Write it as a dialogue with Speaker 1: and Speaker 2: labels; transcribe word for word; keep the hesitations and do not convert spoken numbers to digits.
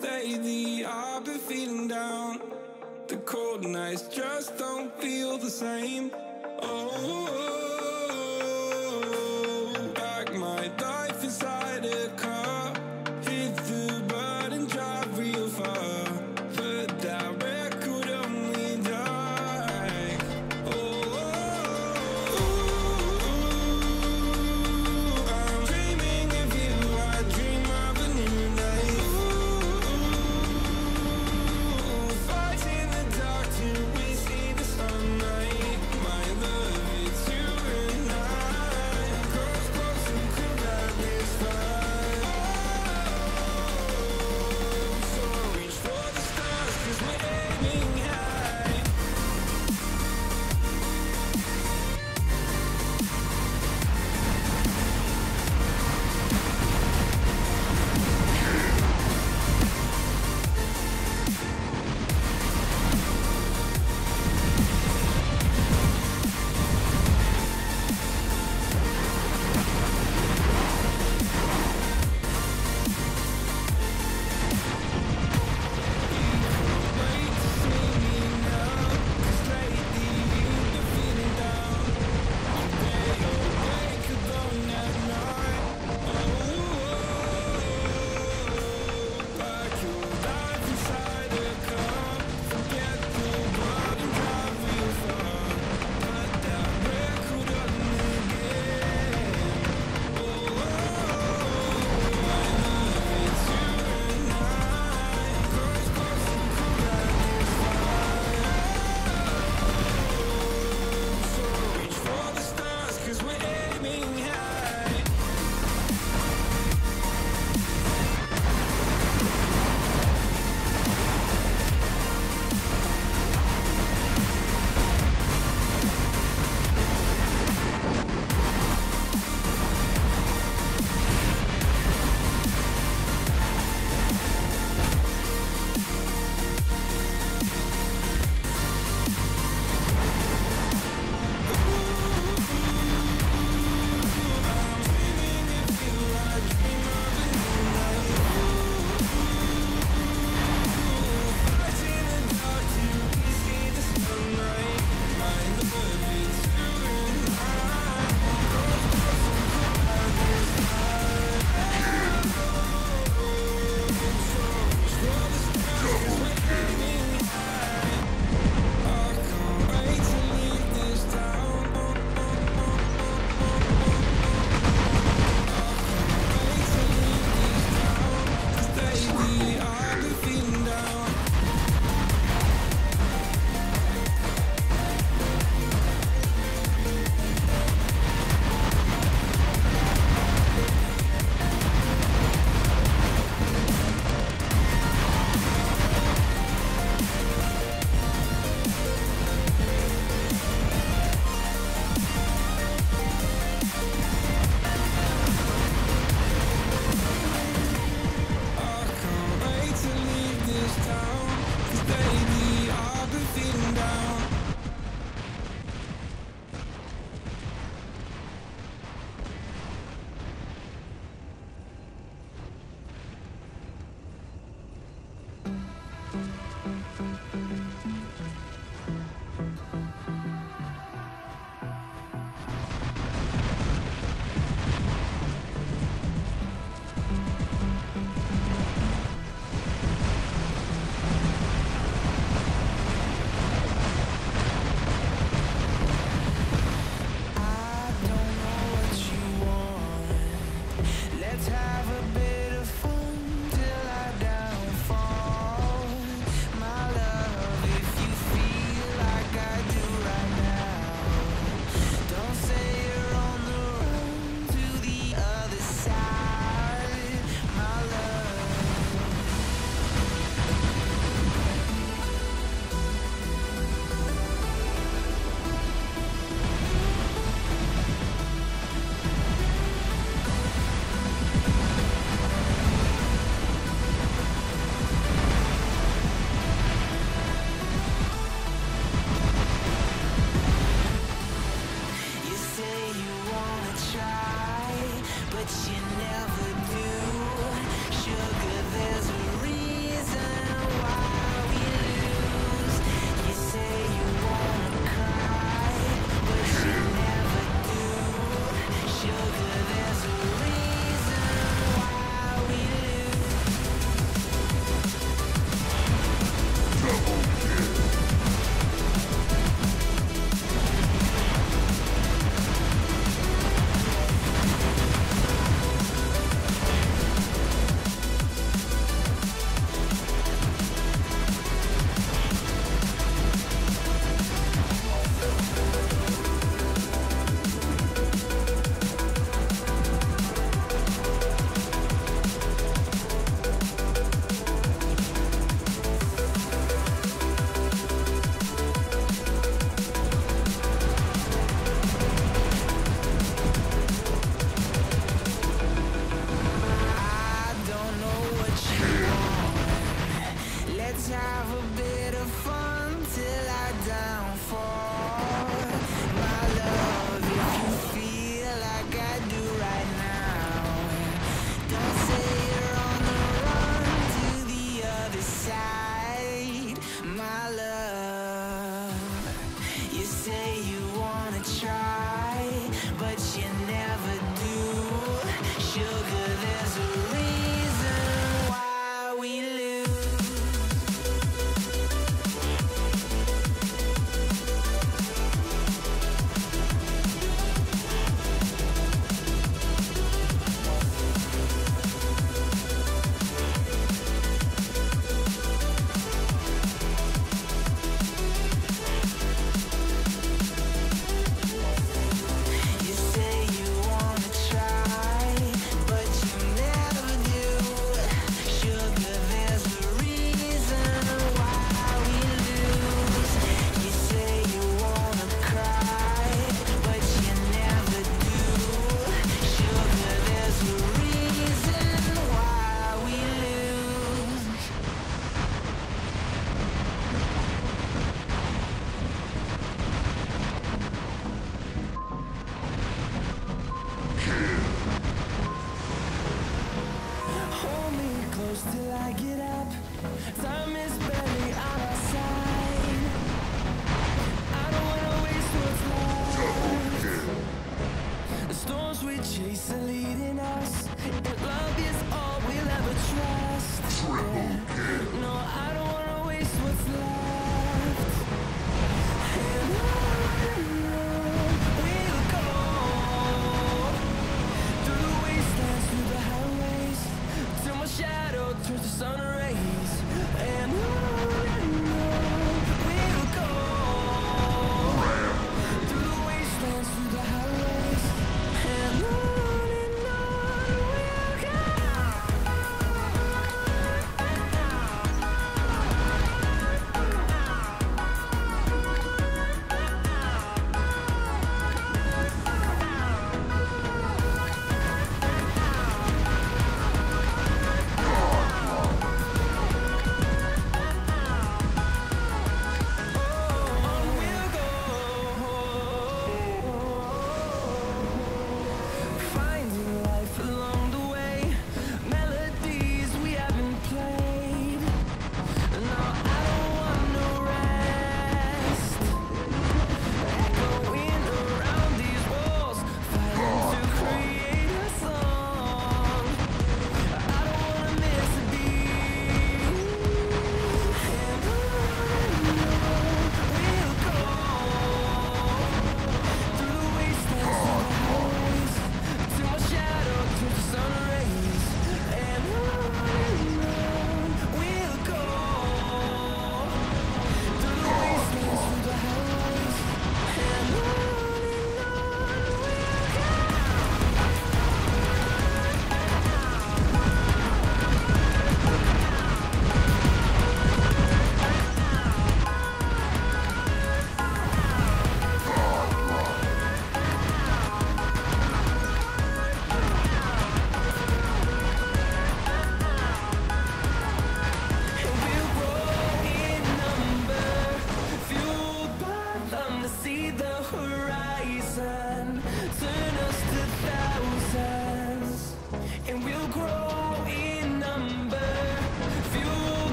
Speaker 1: lately I've been feeling down. The cold nights just don't feel the same. Oh, like my life inside a car. Hit the button, drive real far. Put that record on me, die. Oh, I'm dreaming of you. I dream of a new life. Fight in the dark till we see the sunlight. My love, it's you and I. Close, close and could light this fire. So reach for the stars, 'cause we're aiming high. Wait to see me now, 'cause lately you've been feeling down. You lay awake alone at night. Oh, like your life inside a car. Forget the world and drive real far. Put that record on again. Oh, my love, it's you and I. Close, close and cool like this fire. So reach for the stars, 'cause we're aiming high. I can't wait to leave this town, 'cause lately